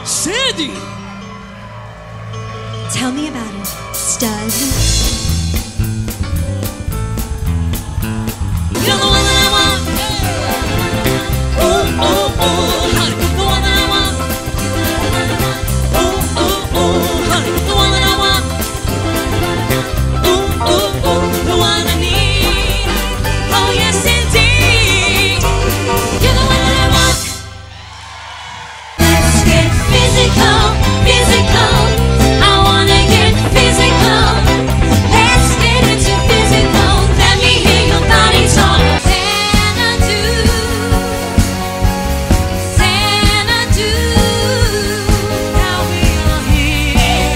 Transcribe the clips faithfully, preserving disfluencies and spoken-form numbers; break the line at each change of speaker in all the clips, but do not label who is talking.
Sandy!
Tell me about it, stud.
You're the one that I want. Ooh, ooh, ooh, honey, the one that I want. Ooh, ooh, ooh, honey, the one that I want. Ooh, ooh, ooh, the one I need. Oh yes, indeed. You're the one that I want. Let's get physical, physical. I wanna get physical. Let's get into physical. Let me hear your body talk. Xanadu, Xanadu. Now we are here.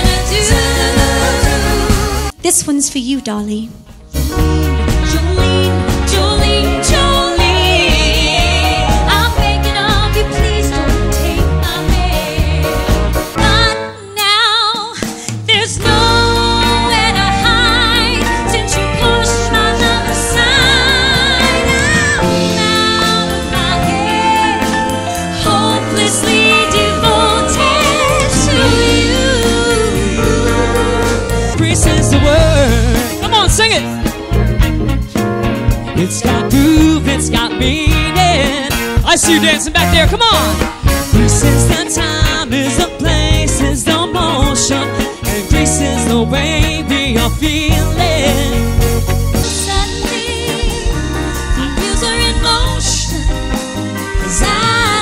Xanadu.
This one's for you, Dolly.
Jolene, Jolene, Jolene. I'm begging of you, please don't take my hand. But now there's nowhere to hide since you pushed my love aside. I'm out of my head, hopelessly devoted to you. Grace is the word. Come on, sing it. It's got groove, it's got meaning. I see you dancing back there, come on. This is the time, is the place, is the motion, and grace is the way we are feeling. Suddenly, the wheels are in motion, 'cause I,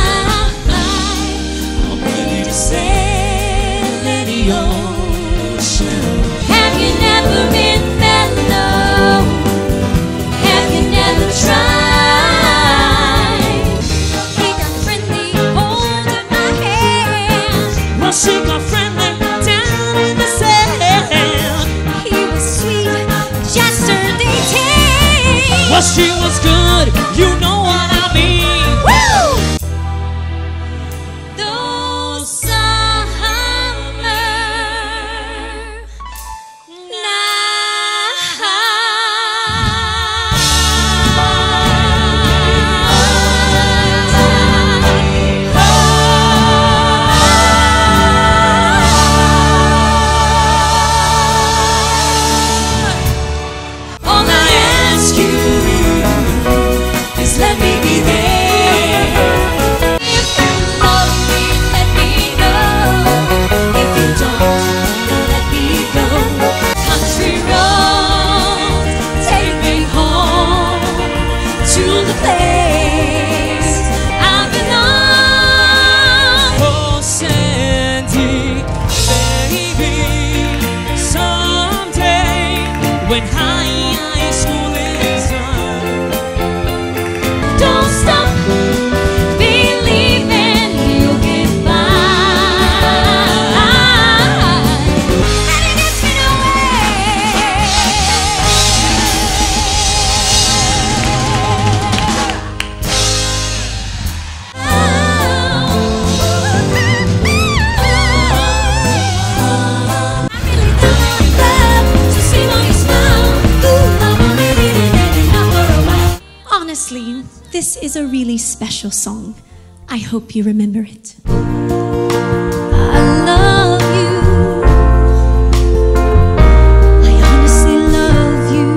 I'm ready to sail in the ocean. Have you never been mellow? Have you never tried? He got friendly, holding my hand. Well, she got friendly down in the sand. He was sweet, just turned eighteen. Well, she was good, you know what I mean. Woo! Those summer all I ask you is let me be there. If you love me, let me know. If you don't, let me go. Country road, take me home to the place I belong. Oh, Sandy, baby, someday when high school is done, don't stop believing you'll get by. And it gets me I really don't love to see how you smile. Ooh, I'm really living for a while.
Honestly, this is a really special song. I hope you remember it.
I love you.
I honestly love you.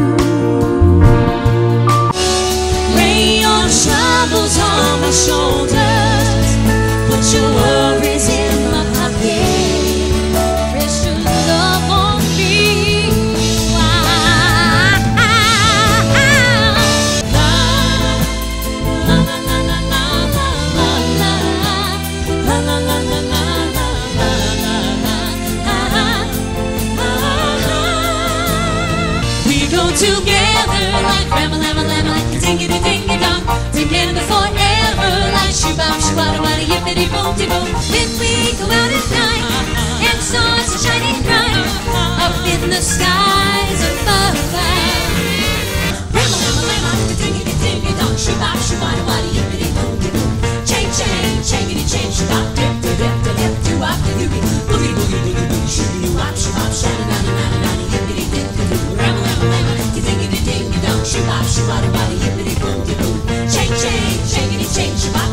Lay your troubles on my shoulders. Put your worries in my pocket. Rest your love on me. Why? La la la la la la la la la la la la la la. We go together like lemma lemma lemma, like dingity dingy dong. Together forever like shoo-bam shoo-bada bada yippity boom-de boom. Then we go out at night and stars are shining bright up in the skies above. Lemma lemma lemma, dingity dingy dong. Shoo-bam shoo-bada bada yippity boom-de boom. Chain chain, chainity chain, shoo-bam dip dip dip dip dip doo wop doo doo. Boogie boogie boogie boogie, shoo-doo wop shoo-bam shana na na na na na yippity dip dip doo. Lemma lemma lemma, dingity dingy dong. Shoo-bam shoo-bada bada yippity boom-de boom. Chain chain, chainity chain, shoo-bam